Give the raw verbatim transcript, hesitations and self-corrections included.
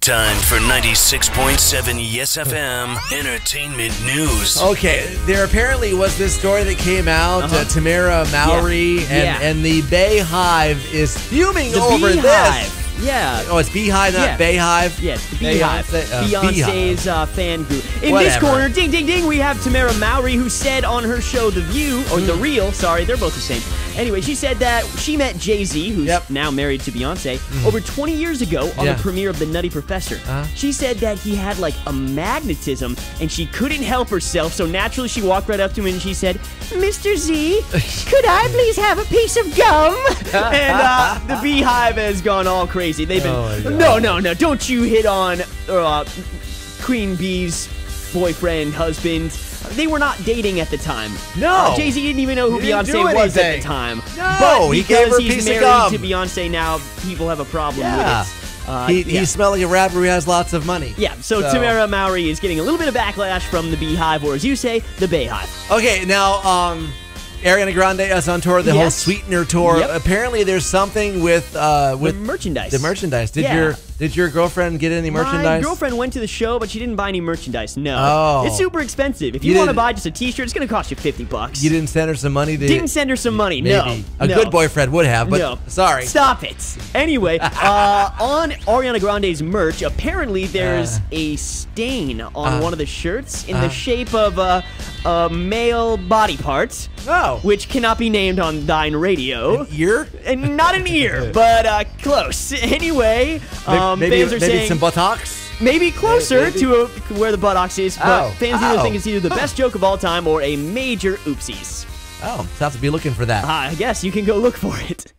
Time for ninety-six point seven Yes F M Entertainment News. Okay, there apparently was this story that came out, uh-huh. uh, Tamara Mowry, yeah. And, yeah. and the Bayhive is fuming the over Beehive. this. Yeah. Oh, it's Beehive, not yeah. Bayhive? Yes, the Beehive. Beyonce, uh, Beyonce's uh, fan group. In Whatever. this corner, ding, ding, ding, we have Tamara Mowry, who said on her show The View, or Mm. The Real, sorry, they're both the same. Anyway, she said that she met Jay-Z, who's yep. now married to Beyonce, mm. over twenty years ago on yeah. the premiere of The Nutty Professor. Uh-huh. She said that he had, like, a magnetism, and she couldn't help herself, so naturally she walked right up to him and she said, Mister Z, could I please have a piece of gum? And uh, the Beehive has gone all crazy. They've been, oh no, no, no, don't you hit on uh, Queen Bee's boyfriend, husband. They were not dating at the time. No. Uh, Jay-Z didn't even know who He didn't Beyonce do was at anything. the time. No, but he because gave her a he's piece of married gum. to Beyonce now, people have a problem Yeah. with it. Uh, he, yeah. He's smelling a rapper who has lots of money. Yeah, so, So- Tamara Mowry is getting a little bit of backlash from the Beehive, or as you say, the Bayhive. Okay, now, um... Ariana Grande is on tour, the Yes. whole Sweetener tour. Yep. Apparently, there's something with uh, with The merchandise. The merchandise. Did Yeah. your Did your girlfriend get any merchandise? My girlfriend went to the show, but she didn't buy any merchandise. No, Oh. it's super expensive. If You you, want to didn't- buy just a T-shirt, it's going to cost you fifty bucks. You didn't send her some money? To, Didn't send her some money. maybe. No, A no. good boyfriend would have, but no. sorry. Stop it. Anyway, uh, on Ariana Grande's merch, apparently there's Uh. a stain on Uh. one of the shirts in Uh. the shape of a, a male body part, Oh. which cannot be named on Dine Radio. An ear? And not an ear, but uh, close. Anyway, um, maybe fans are maybe saying some buttocks? maybe closer Maybe. to a, where the buttocks is, but Oh. fans either Oh. think it's either the best joke of all time or a major oopsies. Oh, so I have to be looking for that. Uh, I guess you can go look for it.